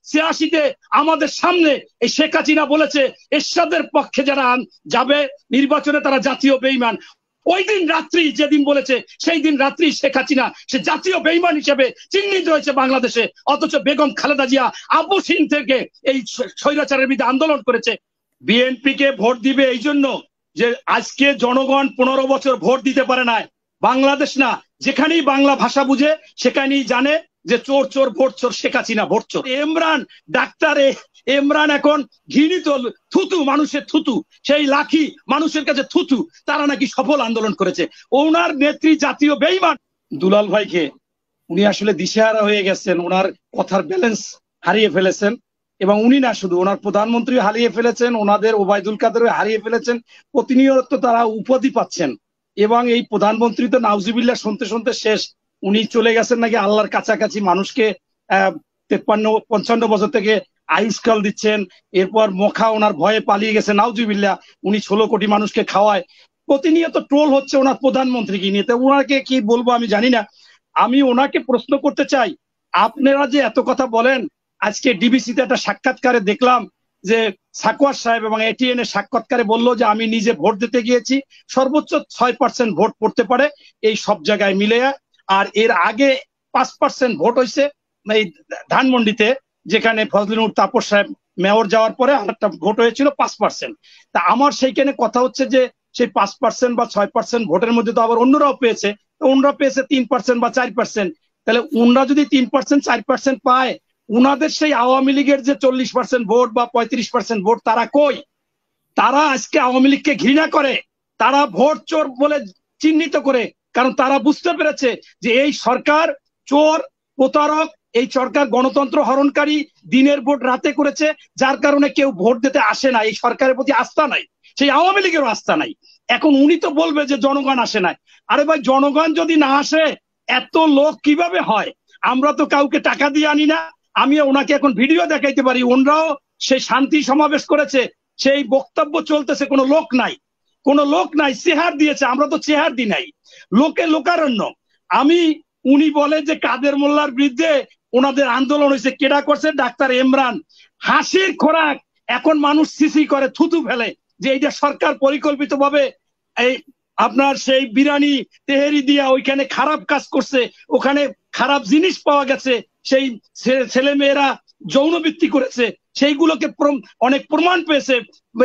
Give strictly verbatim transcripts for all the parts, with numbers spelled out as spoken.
ছিয়াশিতে আমাদের সামনে এই শেখ হাসিনা বলেছে এরশাদের পক্ষে যারা যাবে নির্বাচনে তারা জাতীয় বেঈমান। ওই দিন রাত্রি যেদিন বলেছে সেই দিন রাত্রি শেখ হাসিনা সে জাতীয় বেঈমান হিসেবে চিহ্নিত হয়েছে বাংলাদেশে, অথচ বেগম খালেদা জিয়া আপসহীন থেকে এই স্বৈরাচারের বিরুদ্ধে আন্দোলন করেছে। বিএনপি কে ভোট দিবে এই জন্য যে আজকে জনগণ পনেরো বছর ভোট দিতে পারে না। বাংলাদেশ না, যেখানেই বাংলা ভাষা বুঝে সেখানেই জানে যে চোর চোর ভোট চোর, শেখ হাসিনা ভোট চোর। ইমরান ডাক্তার ইমরান এখন ঘৃণিত থুতু, মানুষের থুতু, সেই লাখি মানুষের কাছে থুতু, তারা নাকি সফল আন্দোলন করেছে। ওনার নেত্রী জাতীয় বেঈমান। দুলাল ভাইকে উনি আসলে দিশেহারা হয়ে গেছেন, ওনার কথার ব্যালেন্স হারিয়ে ফেলেছেন, এবং উনি না শুধু ওনার প্রধানমন্ত্রী হারিয়ে ফেলেছেন, ওনাদের ওবায়দুল কাদের হারিয়ে ফেলেছেন, প্রতিনিয়ত তারা উপাধি পাচ্ছেন। এবং এই প্রধানমন্ত্রী তো নাউজুবিল্লাহ শুনতে শুনতে শেষ, উনি চলে গেছেন নাকি আল্লাহর কাছাকাছি, মানুষকে আহ তেপ্পান্ন পঞ্চান্ন বছর থেকে আয়ুষ্কাল দিচ্ছেন, এরপর মখা ওনার ভয়ে পালিয়ে গেছে নাউজুবিল্লাহ, উনি ষোলো কোটি মানুষকে খাওয়ায়। প্রতিনিয়ত ট্রোল হচ্ছে ওনার প্রধানমন্ত্রীকে নিয়ে। তো ওনাকে কি বলবো আমি জানি না। আমি ওনাকে প্রশ্ন করতে চাই, আপনারা যে এত কথা বলেন, আজকে ডিবিসিতে একটা সাক্ষাৎকারে দেখলাম যে সাকওয়ার সাহেব এবং এটিএন এর সাক্ষাৎকারে বললো যে আমি নিজে ভোট দিতে গিয়েছি, সর্বোচ্চ ছয় পার্সেন্ট ভোট পড়তে পারে এই সব জায়গায় মিলে। আর এর আগে পাঁচ পার্সেন্ট ভোট হয়েছে এই ধানমন্ডিতে, যেখানে ফজলিনুর তাপস সাহেব মেয়র যাওয়ার পরে একটা ভোট হয়েছিল পাঁচ পার্সেন্ট। তা আমার সেইখানে কথা হচ্ছে যে সেই পাঁচ পার্সেন্ট বা ছয় পার্সেন্ট ভোটের মধ্যে তো আবার অন্যরাও পেয়েছে, অন্যরা পেয়েছে তিন পার্সেন্ট বা চার পার্সেন্ট। তাহলে অন্যরা যদি তিন পার্সেন্ট চার পার্সেন্ট পায়, উনাদের সেই আওয়ামী লীগের যে চল্লিশ পার্সেন্ট ভোট বা পঁয়ত্রিশ পার্সেন্ট ভোট তারা কই? তারা আজকে আওয়ামী লীগকে ঘৃণা করে, তারা ভোট চোর বলে চিহ্নিত করে, কারণ তারা বুঝতে পেরেছে যে এই সরকার চোর, প্রতারক, এই সরকার গণতন্ত্র হরণকারী, দিনের ভোট রাতে করেছে, যার কারণে কেউ ভোট দিতে আসে না, এই সরকারের প্রতি আস্থা নাই, সেই আওয়ামী লীগেরও আস্থা নাই। এখন উনি তো বলবে যে জনগণ আসে নাই। আরে ভাই, জনগণ যদি না আসে এত লোক কিভাবে হয়? আমরা তো কাউকে টাকা দিয়ে আনি না। আমি ওনাকে এখন ভিডিও দেখাইতে পারি, ওনারাও সেই শান্তি সমাবেশ করেছে, সেই বক্তব্য চলতেছে, কোনো লোক নাই, কোনো লোক নাই, চেহার দিয়েছে, আমরা তো চেহার দিই নাই, লোকে লোকারণ্য। আমি উনি বলে যে কাদের মোল্লার বিরুদ্ধে ওনাদের আন্দোলন হয়েছে, কেডা করছে? ডাক্তার ইমরান। হাসির খোরাক। এখন মানুষ সিসি করে, থুতু ফেলে যে এইটা সরকার পরিকল্পিত ভাবে এই আপনার সেই বিরানি তেহেরি দিয়া ওইখানে খারাপ কাজ করছে, ওখানে খারাপ জিনিস পাওয়া গেছে, সেই ছেলে মেয়েরা যৌনবৃত্তি করেছে, সেইগুলোকে অনেক প্রমাণ পেয়েছে,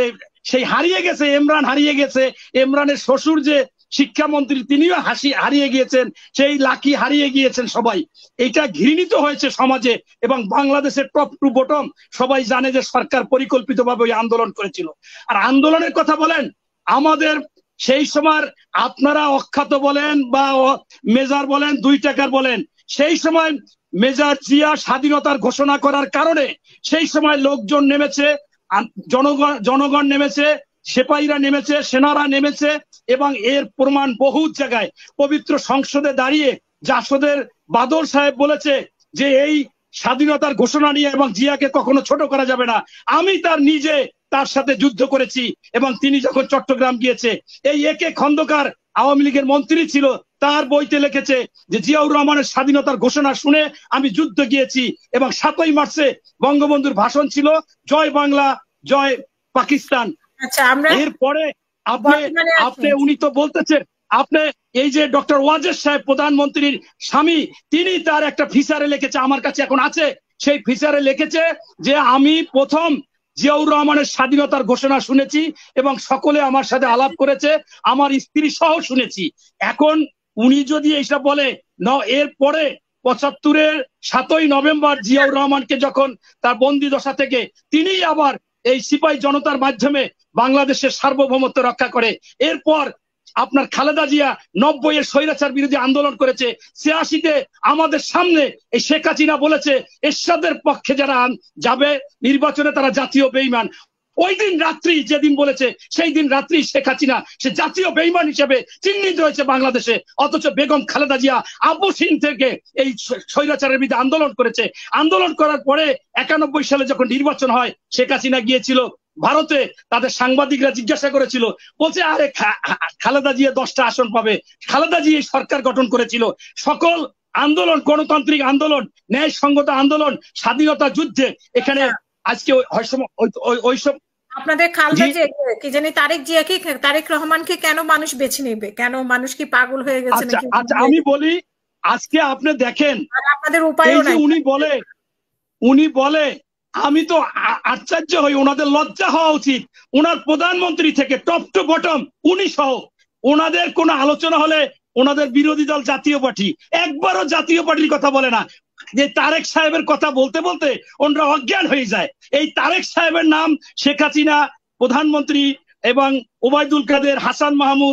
সেই হারিয়ে গেছে, ইমরান হারিয়ে গেছে। ইমরানের শ্বশুর যে শিক্ষামন্ত্রী তিনিও হাসি হারিয়ে গিয়েছেন, সেই লাকি হারিয়ে গিয়েছেন। সবাই এটা ঘৃণিত হয়েছে সমাজে, এবং বাংলাদেশের টপ টু বটম সবাই জানে যে সরকার পরিকল্পিতভাবে ওই আন্দোলন করেছিল। আর আন্দোলনের কথা বলেন, আমাদের সেই সময় আপনারা অখ্যাত বলেন বা মেজর বলেন, দুই টাকার বলেন, সেই সময় মেজর জিয়া স্বাধীনতার ঘোষণা করার কারণে সেই সময় লোকজন নেমেছে, জনগণ জনগণ নেমেছে, সেপাহীরা নেমেছে, সেনারা নেমেছে, এবং এর প্রমাণ বহু জায়গায়। পবিত্র সংসদে দাঁড়িয়ে জাসদের বাদল সাহেব বলেছে যে এই স্বাধীনতার ঘোষণা নিয়ে এবং জিয়াকে কখনো ছোট করা যাবে না। আমি তার নিজে তার সাথে যুদ্ধ করেছি, এবং তিনি যখন চট্টগ্রাম গিয়েছে, এই একে খন্দকার আওয়ামী লীগের মন্ত্রী ছিল, তার বইতে লিখেছে যে জিয়াউর রহমানের স্বাধীনতার ঘোষণা শুনে আমি যুদ্ধ গিয়েছি, এবং সাতই মার্চে বঙ্গবন্ধুর ভাষণ ছিল জয় বাংলা জয় পাকিস্তান। আচ্ছা, আমরা এরপরে আপনি আপনি উনি তো বলতেছেন, আপনি এই যে ডক্টর ওয়াজেদ সাহেব প্রধানমন্ত্রীর স্বামী, তিনি তার একটা ফিচারে লিখেছে, আমার কাছে এখন আছে, সেই ফিচারে লিখেছে যে আমি প্রথম জিয়াউর রহমানের স্বাধীনতার ঘোষণা শুনেছি এবং সকলে আমার সাথে আলাপ করেছে, আমার স্ত্রী সহ শুনেছি। এখন উনি যদি এইসব বলে, এরপরে পঁচাত্তরের সাতই নভেম্বর জিয়াউর রহমানকে যখন তার বন্দি দশা থেকে তিনি আবার এই সিপাহী জনতার মাধ্যমে বাংলাদেশের সার্বভৌমত্ব রক্ষা করে, এরপর আপনার খালেদা জিয়া নব্বই এর স্বৈরাচার বিরোধী আন্দোলন করেছে, ছিয়াশিতে আমাদের সামনে এই শেখ হাসিনা বলেছে এরশাদের পক্ষে যারা যাবে নির্বাচনে তারা জাতীয় বেঈমান। ওই দিন রাত্রি যেদিন বলেছে সেই দিন রাত্রি শেখ হাসিনা সে জাতীয় বেঈমান হিসেবে চিহ্নিত হয়েছে বাংলাদেশে, অথচ বেগম খালেদা জিয়া আপসহীন থেকে এই স্বৈরাচারের বিরুদ্ধে আন্দোলন করেছে। আন্দোলন করার পরে একানব্বই সালে যখন নির্বাচন হয়, শেখ হাসিনা গিয়েছিল ভারতে, তাদের সাংবাদিকরা জিজ্ঞাসা করেছিল, বলছে আরে খালেদা জিয়া দশটা আসন পাবে, খালেদা জিয়া সরকার গঠন করেছিল, সকল আন্দোলন, গণতান্ত্রিক আন্দোলন, ন্যায়সঙ্গত আন্দোলন, স্বাধীনতা যুদ্ধে এখানে আজকে ওই সব আপনাদের খালদা যে কি জানি তারেক জিয়াকে, তারেক রহমানকে কেন মানুষ বেছে নেবে? কেন মানুষ কি পাগল হয়ে গেছে নাকি? আচ্ছা আমি বলি, আজকে আপনি দেখেন আপনাদের উপায় নাই। উনি বলে উনি বলে আমি তো আশ্চর্য হই, ওনাদের লজ্জা হওয়া উচিত। ওনার প্রধানমন্ত্রী থেকে টপ টু বটম উনি সহ ওনাদের কোনো আলোচনা হলে ওনাদের বিরোধী দল জাতীয় পার্টি একবারও জাতীয় পার্টির কথা বলে না। যে তারেক সাহেবের কথা বলতে বলতে ওনারা অজ্ঞান হয়ে যায়। এই তারেক সাহেবের নাম শেখ হাসিনা প্রধানমন্ত্রী এবং ওবায়দুল কাদের, হাসান মাহমুদ,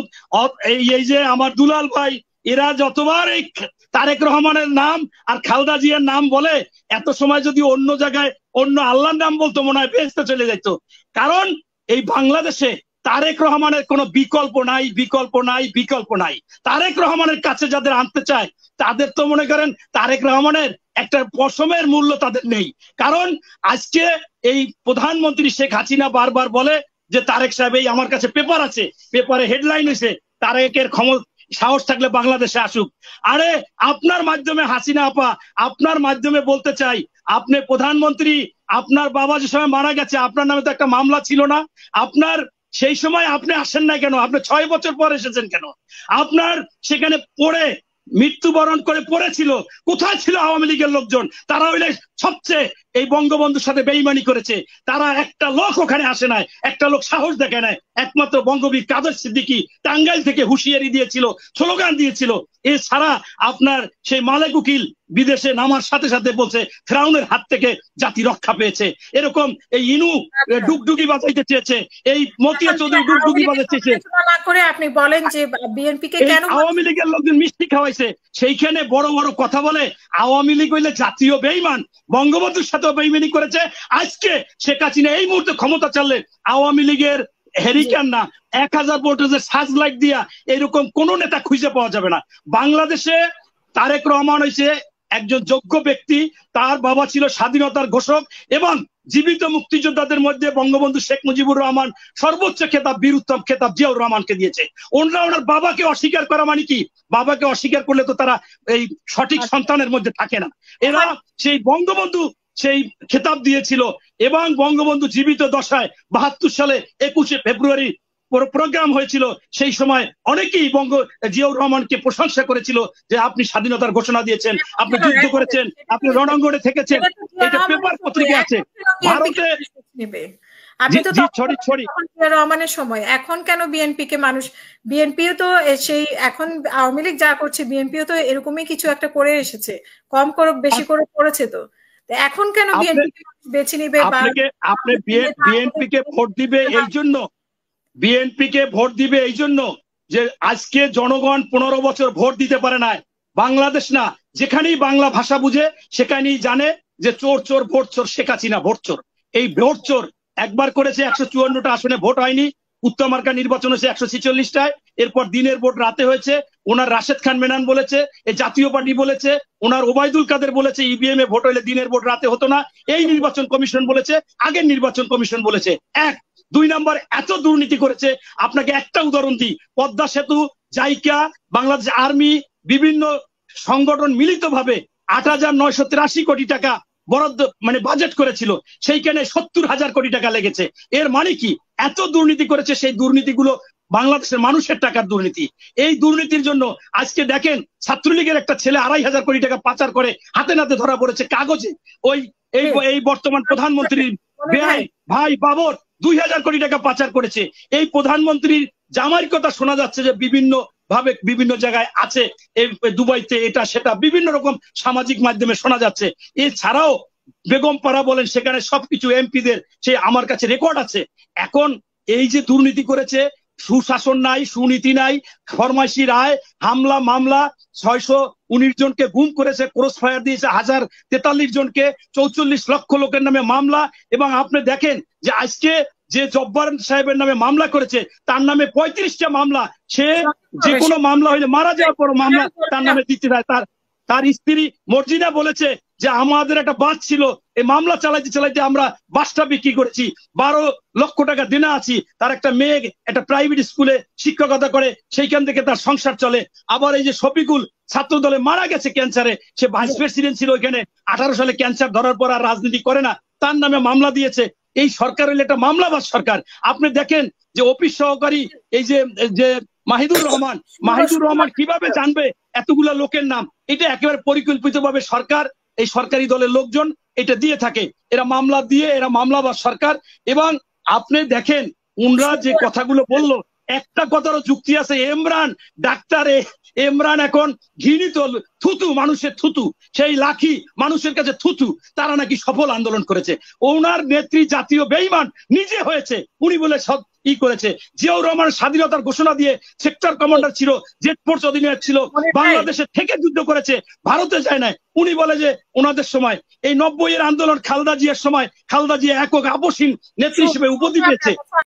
এই যে আমার দুলাল ভাই, এরা যতবার এই তারেক রহমানের নাম আর খালেদা জিয়ার নাম বলে, এত সময় যদি অন্য জায়গায় অন্য আল্লাহর নাম বলতো মনে হয় বেহেশতে চলে যেত। কারণ এই বাংলাদেশে তারেক রহমানের কোনো বিকল্প নাই, বিকল্প নাই, বিকল্প নাই। তারেক রহমানের কাছে যাদের আনতে চায় তাদের তো মনে করেন তারেক রহমানের একটা পশমের মূল্য তাদের নেই। কারণ আজকে এই প্রধানমন্ত্রী শেখ হাসিনা বারবার বলে যে তারেক সাহেব, এই আমার কাছে পেপার আছে, পেপারে হেডলাইন হয়েছে তারেকের ক্ষমতা সাহস থাকলে বাংলাদেশে আসুক। আরে আপনার মাধ্যমে হাসিনা আপা, আপনার মাধ্যমে বলতে চাই, আপনি প্রধানমন্ত্রী, আপনার বাবা যে সময় মারা গেছে আপনার নামে তো একটা মামলা ছিল না? আপনার সেই সময় আপনি আসেন না কেন? আপনি ছয় বছর পর এসেছেন কেন? আপনার সেখানে পড়ে মৃত্যুবরণ করে পড়েছিল, কোথায় ছিল আওয়ামী লীগের লোকজন? তারা হইলে সবচেয়ে এই বঙ্গবন্ধুর সাথে বেইমানি করেছে। তারা একটা লোক ওখানে আসে নাই, একটা লোক সাহস দেখে নাই। একমাত্র বঙ্গবীর কাদের সিদ্দিকী টাঙ্গাইল থেকে হুঁশিয়ারি দিয়েছিল, স্লোগান দিয়েছিল। এছাড়া আপনার সেই মালেক উকিল বিদেশে নামার সাথে সাথে বলছে ফেরাউনের হাত থেকে জাতি রক্ষা পেয়েছে। এরকম এই ইনু ডুগডুগি বাজাইতে চেয়েছে, এই মতিয়া চৌধুরী ডুগডুগি বাজাইতে চেয়েছে। আপনি বলেন যে বিএনপিকে কেন আওয়ামী লীগের লোকজন মিষ্টি খাওয়াইছে, সেইখানে বড় বড় কথা বলে আওয়ামী লীগ হইলে জাতীয় বেইমান, বঙ্গবন্ধুর সাথেও বেইমানি করেছে। আজকে শেখ হাসিনা এই মুহূর্তে ক্ষমতা চাললে আওয়ামী লীগের হেরিকেন না এক হাজার ভোল্টেজের সার্চ লাইট দিয়া এরকম কোন নেতা খুঁজে পাওয়া যাবে না। বাংলাদেশে তারেক রহমান হয়েছে একজন যোগ্য ব্যক্তি, তার বাবা ছিল স্বাধীনতার ঘোষক এবং জীবিত মুক্তিযোদ্ধাদের মধ্যে বঙ্গবন্ধু শেখ মুজিবুর রহমান সর্বোচ্চ খেতাব বীর উত্তম খেতাব জিয়াউর রহমানকে দিয়েছে। ওনারা ওনার বাবাকে অস্বীকার করা মানে কি? বাবাকে অস্বীকার করলে তো তারা এই সঠিক সন্তানের মধ্যে থাকে না। এরা সেই বঙ্গবন্ধু সেই খেতাব দিয়েছিল এবং বঙ্গবন্ধু জীবিত দশায় বাহাত্তর সালে একুশে ফেব্রুয়ারি প্রোগ্রাম হয়েছিল, সেই সময় অনেকেই বঙ্গ জিয়াউর রহমানকে প্রশংসা করেছিল যে আপনি স্বাধীনতার ঘোষণা দিয়েছেন, আপনি যুদ্ধ করেছেন, আপনি রণাঙ্গনে থেকেছেন। এটা পেপার পত্রিকা আছে। ভারতে আপনি তো রহমানের সময়, এখন কেন বিএনপি কে মানুষ, বিএনপিও তো সেই এখন আওয়ামী লীগ যা করছে বিএনপিও তো এরকমই কিছু একটা করে এসেছে, কম করে বেশি করে করেছে। তো এখন কেন বিএনপি বেছে নিবে? আপনি বিএনপি কে ভোট দিবে এই জন্য, বিএনপি কে ভোট দিবে এই জন্য যে আজকে জনগণ পনেরো বছর ভোট দিতে পারে না। বাংলাদেশ না, যেখানেই বাংলা ভাষা বুঝে সেখানেই জানে যে চোর চোর ভোট চোর, শেখ হাসিনা ভোট চোর। এই ভোট চোর একবার করেছে, একশো চুয়ান্নটা আসনে ভোট হয়নি। উত্তম মার্কা নির্বাচন হয়েছে একশো ছিচল্লিশটায়, এরপর দিনের ভোট রাতে হয়েছে। ওনার রাশেদ খান মেনান বলেছে, এই জাতীয় পার্টি বলেছে, ওনার ওবায়দুল কাদের বলেছে ইভিএম এ ভোট হইলে দিনের ভোট রাতে হতো না। এই নির্বাচন কমিশন বলেছে, আগের নির্বাচন কমিশন বলেছে। এক দুই নাম্বার, এত দুর্নীতি করেছে। আপনাকে একটা উদাহরণ দিই, পদ্মা সেতু, জাইকা, বাংলাদেশ আর্মি, বিভিন্ন সংগঠন মিলিতভাবে আট হাজার নয়শো তিরাশি কোটি টাকা বরাদ্দ মানে বাজেট করেছিল, সেইখানে সত্তর হাজার কোটি টাকা লেগেছে। এর মানে কি? এত দুর্নীতি করেছে। সেই দুর্নীতিগুলো বাংলাদেশের মানুষের টাকার দুর্নীতি। এই দুর্নীতির জন্য আজকে দেখেন ছাত্রলীগের একটা ছেলে আড়াই হাজার কোটি টাকা পাচার করে হাতে নাতে ধরা পড়েছে কাগজে। ওই এই এই বর্তমান প্রধানমন্ত্রীর ভাই ভাই বাবর দুই হাজার কোটি টাকা পাচার করেছে। এই প্রধানমন্ত্রীর জামাইয়ের কথা শোনা যাচ্ছে যে বিভিন্ন ভাবে বিভিন্ন জায়গায় আছে, দুবাইতে এটা সেটা বিভিন্ন রকম সামাজিক মাধ্যমে শোনা যাচ্ছে। এছাড়াও বেগম পাড়া বলেন, সেখানে সবকিছু এমপিদের সেই আমার কাছে রেকর্ড আছে। এখন এই যে দুর্নীতি করেছে, সুশাসন নাই, সুনীতি নাই, ফরমাইশি রায়, হামলা মামলা, ছয়শো উনিশ জনকে গুম করেছে, ক্রস ফায়ার দিয়েছে হাজার তেতাল্লিশ জনকে, চৌচল্লিশ লক্ষ লোকের নামে মামলা। এবং আপনি দেখেন যে আজকে যে জব্বার সাহেবের নামে মামলা করেছে তার নামে পঁয়ত্রিশটা মামলা। সে যে কোনো মামলা হইলে মারা যাওয়ার পর মামলা তার নামে দিতে দেয়। তার তার স্ত্রী মর্জিনা বলেছে যে আমাদের একটা বাস ছিল, এই মামলা চালাইতে চালাইতে আমরা বাসটা বিক্রি করেছি, বারো লক্ষ টাকা দেনা আছি, তার একটা মেয়ে একটা প্রাইভেট স্কুলে শিক্ষকতা করে, সেইখান থেকে তার সংসার চলে। আবার এই যে শফিকুল ছাত্র দলে মারা গেছে ক্যান্সারে, সে ভাইস প্রেসিডেন্ট ছিল ওইখানে, আঠারো সালে ক্যান্সার ধরার পর আর রাজনীতি করে না, তার নামে মামলা দিয়েছে। এই সরকার হইলে একটা মামলাবাজ সরকার। আপনি দেখেন যে অফিস সহকারী এই যে যে মাহিদুর রহমান, মাহিদুর রহমান কিভাবে জানবে এতগুলা লোকের নাম? এটা একেবারে পরিকল্পিতভাবে সরকার, এই সরকারি দলের লোকজন এটা দিয়ে থাকে। এরা মামলা দিয়ে, এরা মামলাবাজ সরকার। এবং আপনি দেখেন উনরা যে কথাগুলো বললো, একটা কথারও যুক্তি আছে। ইমরান ডাক্তারে, ইমরান এখন ঘৃণিত থুতু, মানুষের থুতু, সেই লাখি মানুষের কাছে থুতু, তারা নাকি সফল আন্দোলন করেছে। ওনার নেত্রী জাতীয় বেঈমান নিজে হয়েছে, উনি বলে সব ই করেছে। জিয়াউর রহমান স্বাধীনতার ঘোষণা দিয়ে সেক্টর কমান্ডার ছিল, জেট ফোর্স অধিনায়ক ছিল, বাংলাদেশে থেকে যুদ্ধ করেছে, ভারতে যায় নাই। উনি বলে যে ওনাদের সময় এই নব্বই এর আন্দোলন খালেদা জিয়ার সময় খালেদা জিয়া একক আপসহীন নেত্রী হিসেবে উপাধি পেয়েছে।